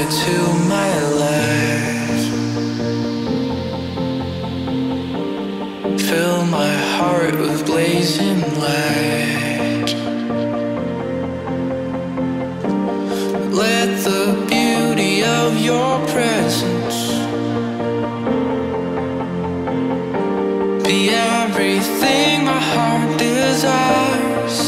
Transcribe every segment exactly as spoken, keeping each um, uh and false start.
to my life. Fill my heart with blazing light. Let the beauty of your presence be everything my heart desires.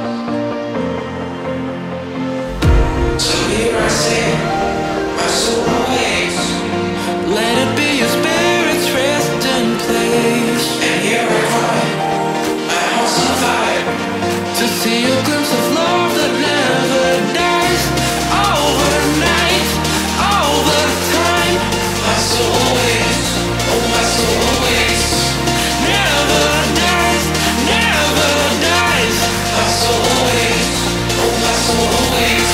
So here I sit, my soul awaits. Let it be your spirit's resting place. And here I cry, my heart's on fire, to see a glimpse of love that never dies. Overnight, all the time, my soul awaits. Oh, my soul awaits. Never dies, never dies. My soul awaits. Oh, my soul awaits.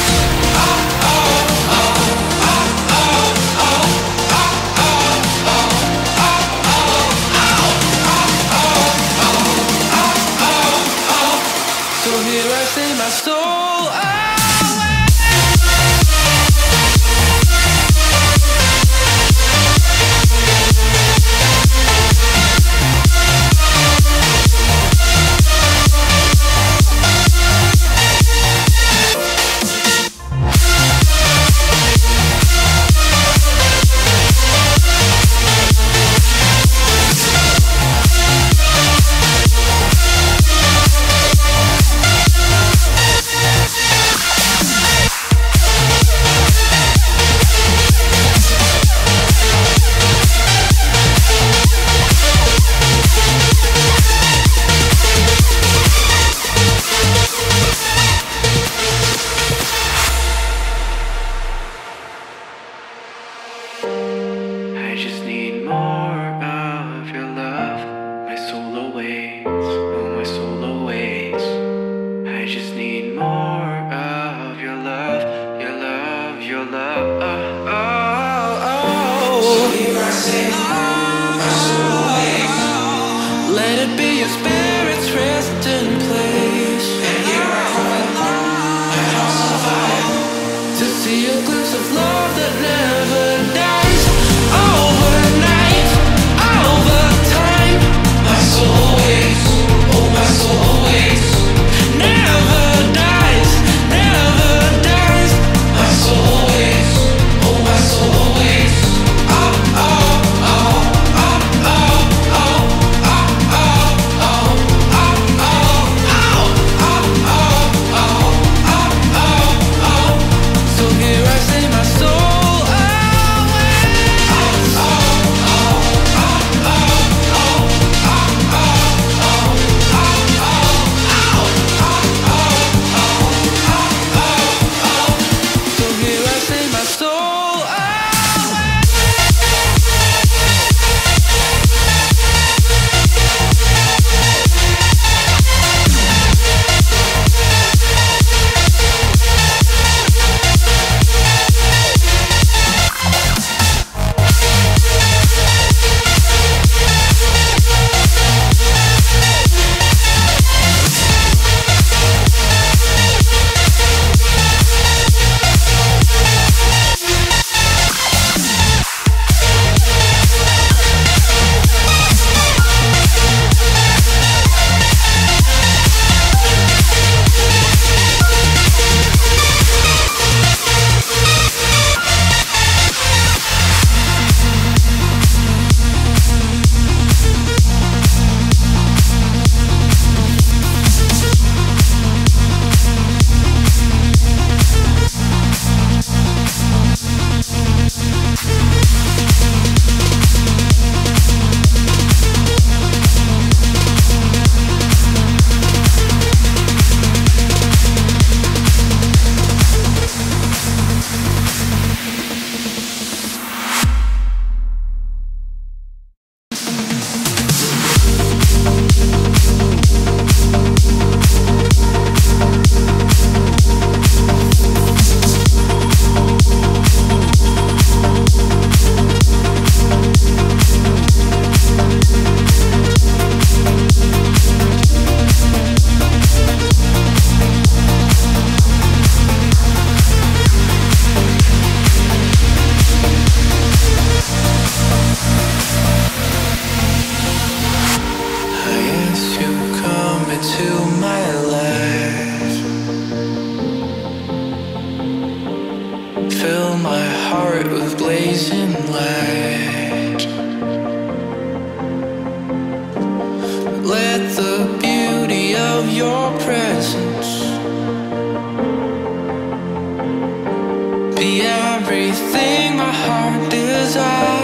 So here I say my soul away. I just need more of your love. My soul awaits, oh my soul awaits. I just need more of your love, your love, your love. Oh, oh, oh. So here I sit, my soul awaits. Let it be your spirit's resting place. And here I cry, my heart's on fire, to see a glimpse of love that never dies. Overnight, all the time, my soul awaits. Oh, my soul awaits. Never dies, never dies. My soul awaits. Oh, my soul awaits. Oh, oh, oh, oh, oh, oh, oh, oh, oh, oh, oh, oh, oh, oh, oh. So here I say my soul away. blazing light. Let the beauty of your presence be everything my heart desires.